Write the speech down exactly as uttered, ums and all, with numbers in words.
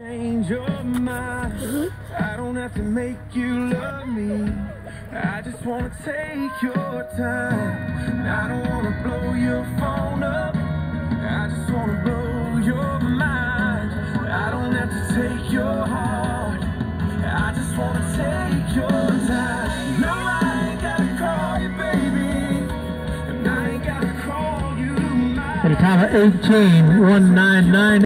Change your mind. I don't have to make you love me. I just wanna take your time. I don't wanna blow your phone up. I just wanna blow your mind. I don't have to take your heart. I just wanna take your time. No, I ain't gotta call you baby, and I ain't gotta call you mine. At a time of eighteen one ninety-nine.